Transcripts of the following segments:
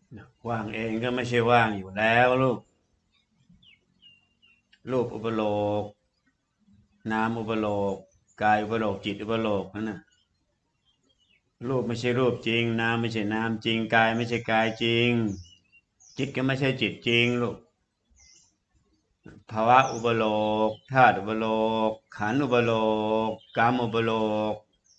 ว่างเองก็ไม่ใช่ว่างอยู่แล้วลูกรูปอุปโลกนามอุปโลกกายอุปโลกจิตอุปโลกนั่นน่ะรูปไม่ใช่รูปจริงนามไม่ใช่นามจริงกายไม่ใช่กายจริงจิตก็ไม่ใช่จิตจริงลูกภาวะอุปโลกธาตุอุปโลกขันธ์อุปโลกกรรมอุปโลก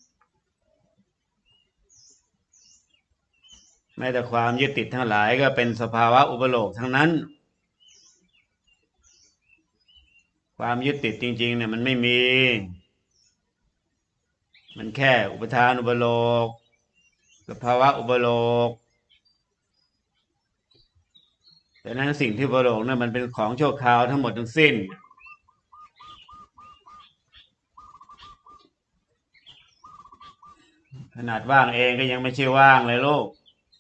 แม้แต่ความยึดติดทั้งหลายก็เป็นสภาวะอุปโลกทั้งนั้นความยึดติดจริงๆเนี่ยมันไม่มีมันแค่อุปทานอุปโลกสภาวะอุปโลกแต่นั้นสิ่งที่อุปโลกนั้นมันเป็นของชั่วคราวทั้งหมดทั้งสิ้นขนาดว่างเองก็ยังไม่ใช่ว่างเลยลูก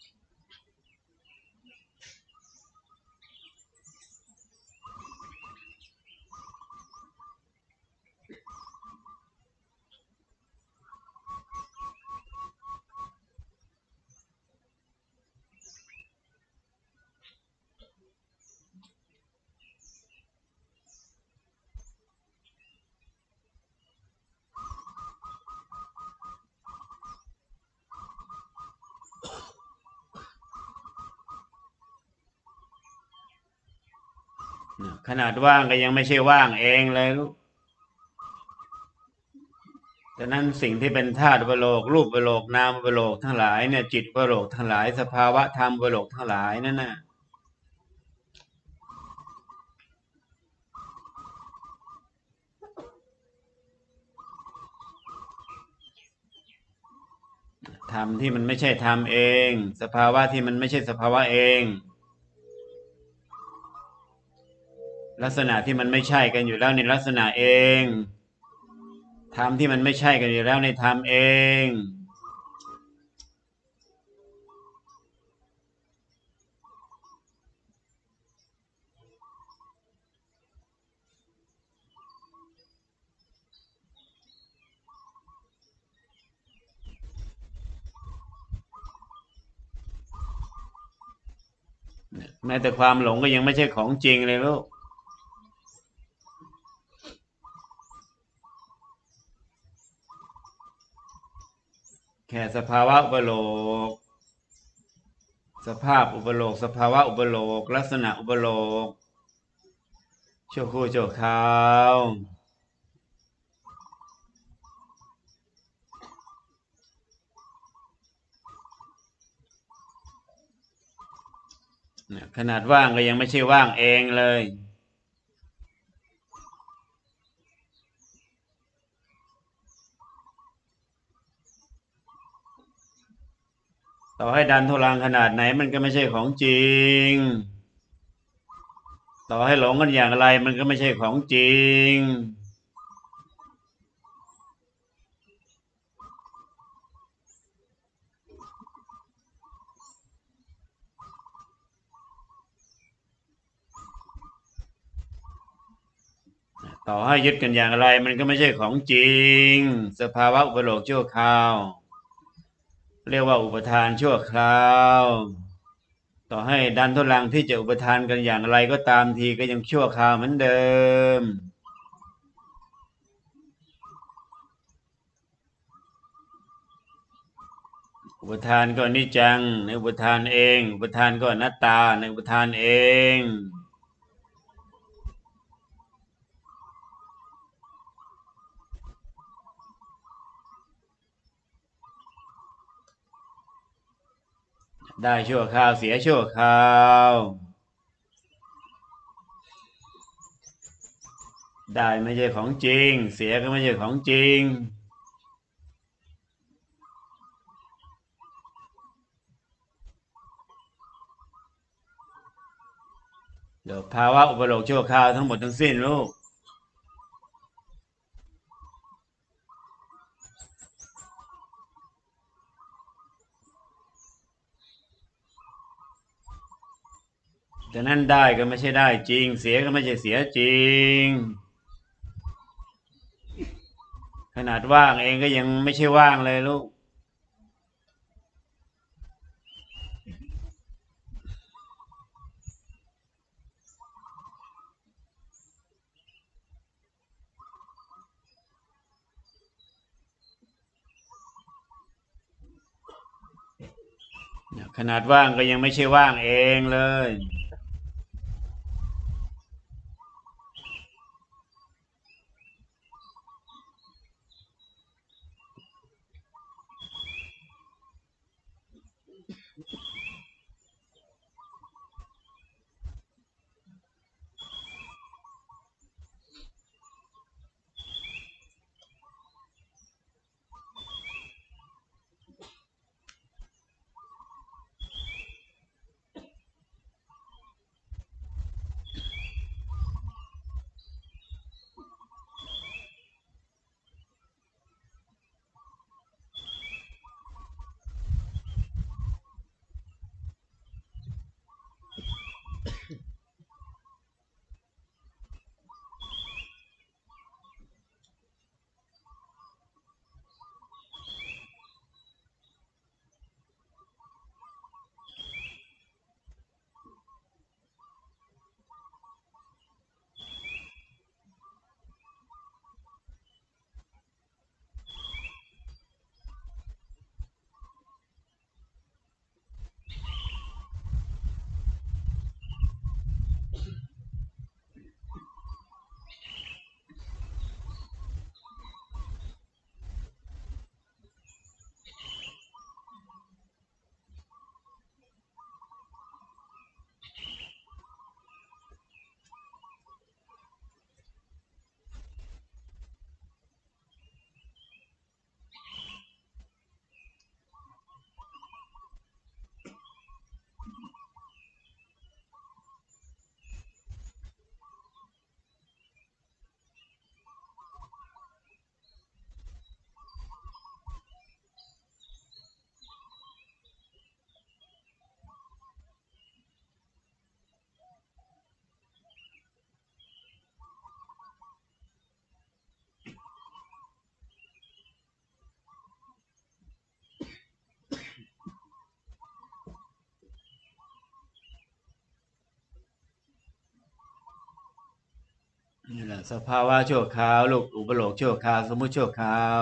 ขนาดว่างก็ยังไม่ใช่ว่างเองเลยลูกฉะนั้นสิ่งที่เป็นธาตุอุปโลกรูปอุปโลกนามอุปโลกทั้งหลายเนี่ยจิตอุปโลกทั้งหลายสภาวะธรรมอุปโลกทั้งหลายนั่นน่ะธรรมที่มันไม่ใช่ธรรมเองสภาวะที่มันไม่ใช่สภาวะเองลักษณะที่มันไม่ใช่กันอยู่แล้วในลักษณะเองธรรมที่มันไม่ใช่กันอยู่แล้วในธรรมเองแม้แต่ความหลงก็ยังไม่ใช่ของจริงเลยลูกแค่สภาวะอุปโลกสภาพอุปโลกสภาวะอุปโลกลักษณะอุปโลกชั่วครู่ชั่วคราวขนาดว่างก็ยังไม่ใช่ว่างเองเลยต่อให้ดันทุรังขนาดไหนมันก็ไม่ใช่ของจริงต่อให้หลงกันอย่างไรมันก็ไม่ใช่ของจริงต่อให้ยึดกันอย่างไรมันก็ไม่ใช่ของจริงสภาวะอุปโลกชั่วคราวเรียกว่าอุปทานชั่วคราวต่อให้ดันทุรังที่จะอุปทานกันอย่างไรก็ตามทีก็ยังชั่วคราวเหมือนเดิมอุปทานก็อนิจจังในอุปทานเองอุปทานก็อนัตตาในอุปทานเองได้ชั่วคราวเสียชั่วคราวได้ไม่ใช่ของจริงเสียก็ไม่ใช่ของจริงเดี๋ยวภาวะอุปโลกชั่วคราวทั้งหมดทั้งสิ้นลูกแต่นั้นได้ก็ไม่ใช่ได้จริงเสียก็ไม่ใช่เสียจริงขนาดว่างเองก็ยังไม่ใช่ว่างเลยลูกขนาดว่างก็ยังไม่ใช่ว่างเองเลยนี่แหละสภาวะชั่วคราวลูกอุปโลกชั่วคราวสมมุติชั่วคราว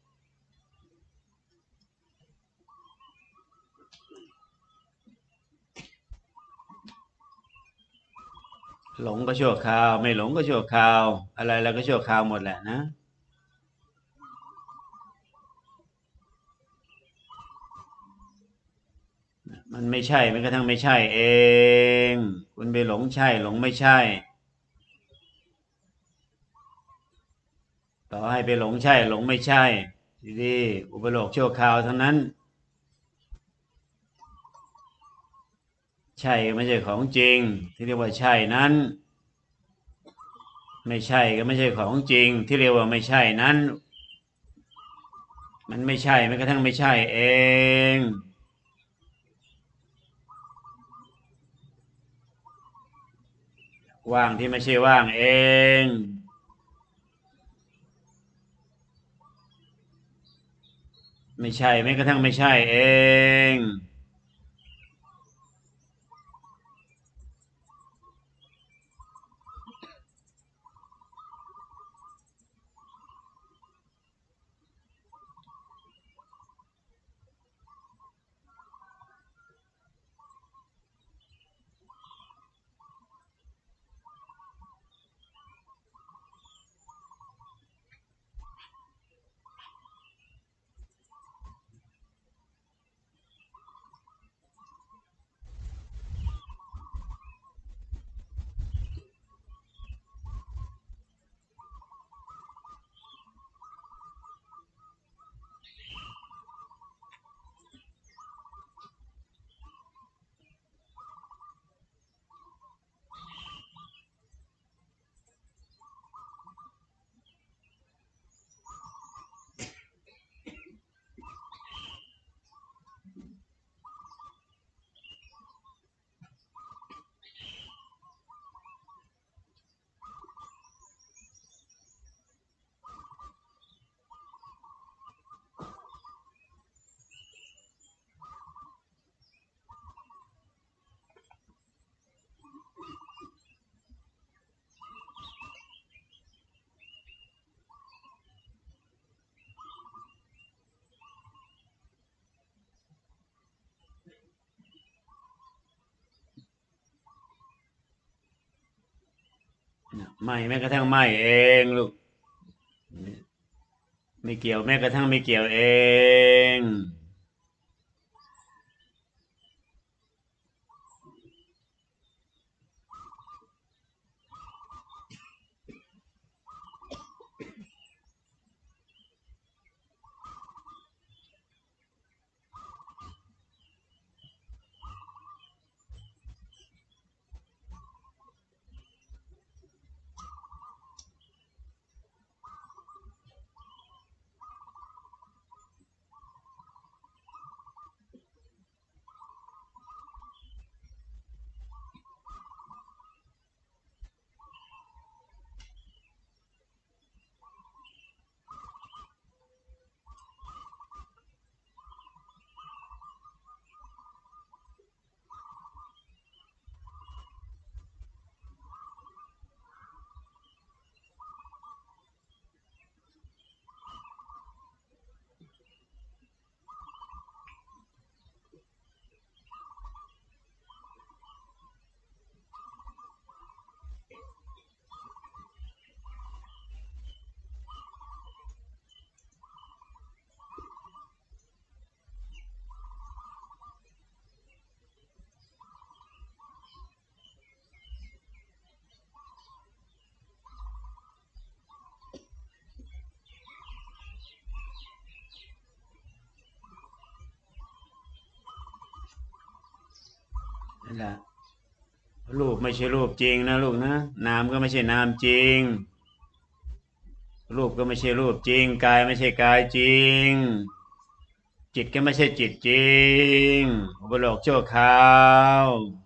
หลงก็ชั่วคราวไม่หลงก็ชั่วคราวอะไรแล้วก็ชั่วคราวหมดแหละนะมันไม่ใช่มันกระทั่งไม่ใช่เองคุณไปหลงใช่หลงไม่ใช่ต่อให้ไปหลงใช่หลงไม่ใช่ทีนี้อุปโลกชั่วคราวทั้งนั้นใช่ไม่ใช่ของจริงที่เรียกว่าใช่นั้นไม่ใช่ก็ไม่ใช่ของจริงที่เรียกว่าไม่ใช่นั้นมันไม่ใช่มันกระทั่งไม่ใช่เองว่างที่ไม่ใช่ว่างเองไม่ใช่แม้กระทั่งไม่ใช่เองไหม้แม้กระทั่งไหม้เองลูกไม่เกี่ยวแม้กระทั่งไม่เกี่ยวเองนั่นแหละรูปไม่ใช่รูปจริงนะลูกนะนามก็ไม่ใช่นามจริงรูปก็ไม่ใช่รูปจริงกายไม่ใช่กายจริงจิตก็ไม่ใช่จิตจริงอุปโลกชั่วคราว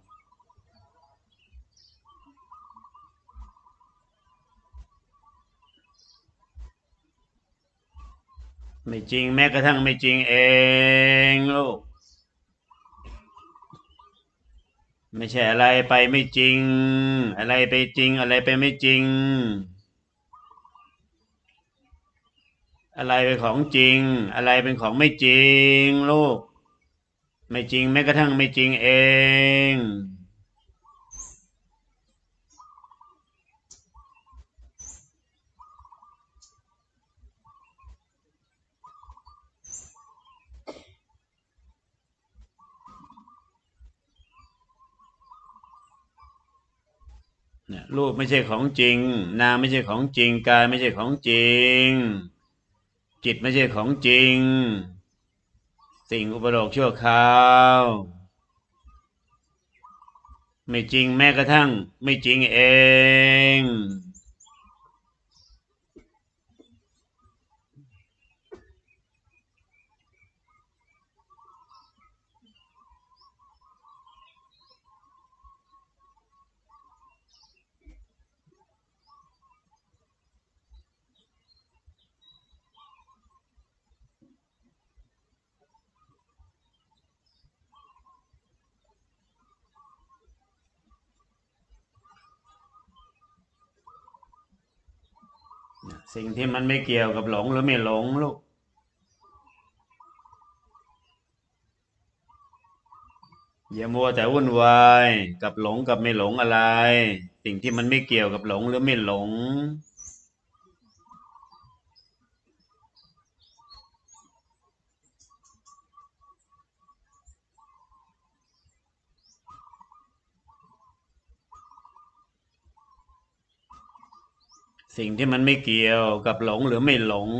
ไม่จริงแม้กระทั่งไม่จริงเองลูกไม่ใช่อะไรไปไม่จริงอะไรไปจริงอะไรไปไม่จริงอะไรเป็นของจริงอะไรเป็นของไม่จริงลูกไม่จริงแม้กระทั่งไม่จริงเองเนี่ยรูปไม่ใช่ของจริงนามไม่ใช่ของจริงกายไม่ใช่ของจริงจิตไม่ใช่ของจริงสิ่งอุปโลกชั่วคราวไม่จริงแม้กระทั่งไม่จริงเองสิ่งที่มันไม่เกี่ยวกับหลงหรือไม่หลงลูกอย่ามัวแต่วุ่นวายกับหลงกับไม่หลงอะไรสิ่งที่มันไม่เกี่ยวกับหลงหรือไม่หลงสิ่งที่มันไม่เกี่ยวกับหลงหรือไม่หลง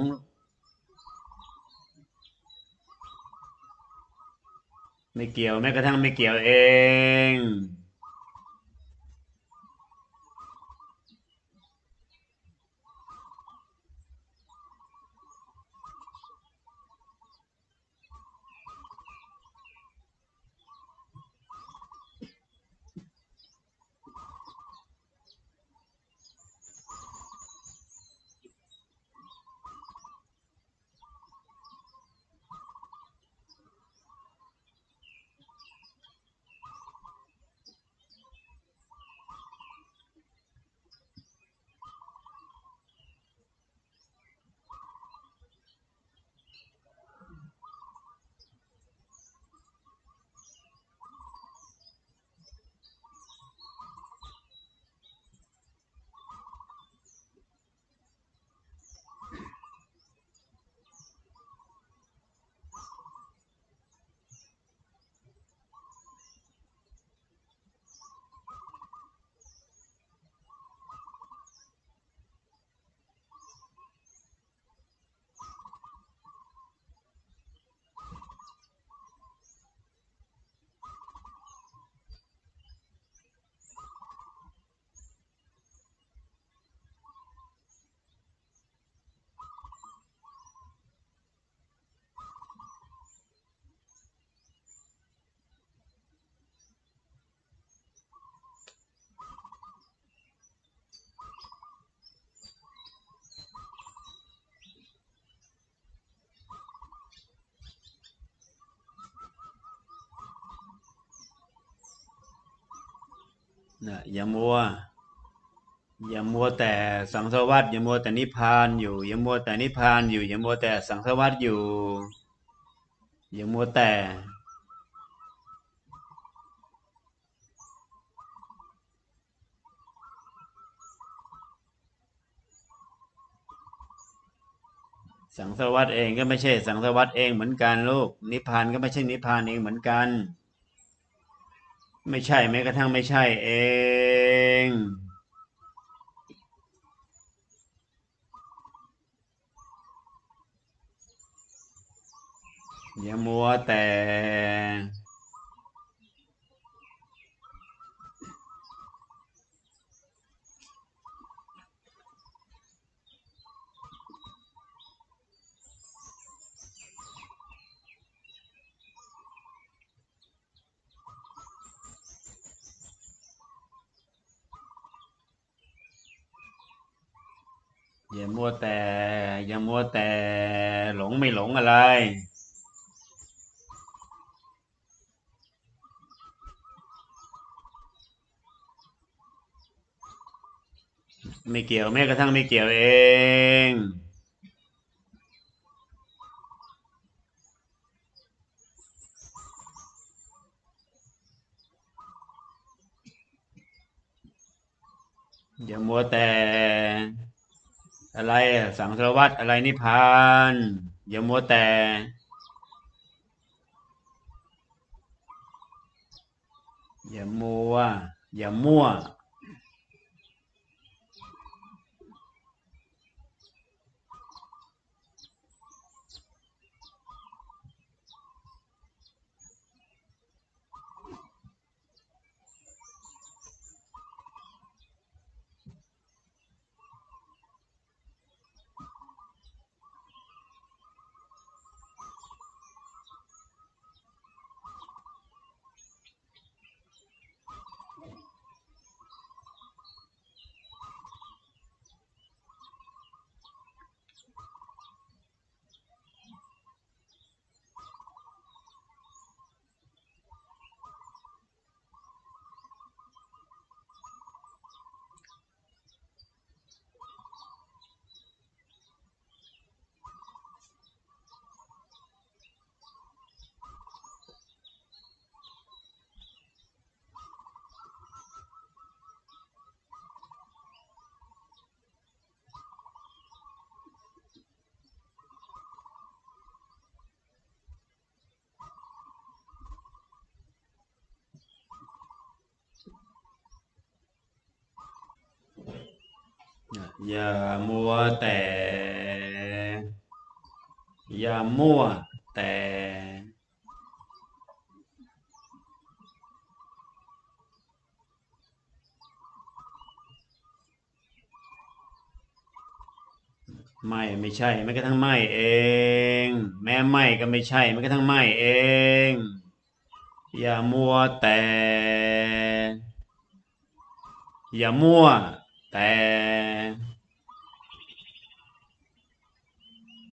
ไม่เกี่ยวแม้กระทั่งไม่เกี่ยวเองนะอย่ามัวแต่สังสารวัฏอย่ามัวแต่นิพพานอยู่อย่ามัวแต่นิพพานอยู่อย่ามัวแต่สังสารวัฏอยู่อย่ามัวแต่สังสารวัฏเองก็ไม่ใช่สังสารวัฏเองเหมือนกันลูกนิพพานก็ไม่ใช่นิพพานเองเหมือนกันไม่ใช่แม้กระทั่งไม่ใช่เองอย่ามัวแต่อย่ามัวแต่อย่ามัวแต่หลงไม่หลงอะไรไม่เกี่ยวแม้กระทั่งไม่เกี่ยวเองอย่ามัวแต่อะไรสังสารวัฏอะไรนิพพานอย่ามัวแต่อย่ามัวอย่ามั่วอย่ามัวแต่อย่ามั่วแต่ไม่ใช่แม้กระทั่งไม่เองแม้ไม่ก็ไม่ใช่แม้กระทั่งไม่เองอย่ามัวแต่อย่ามั่วแต่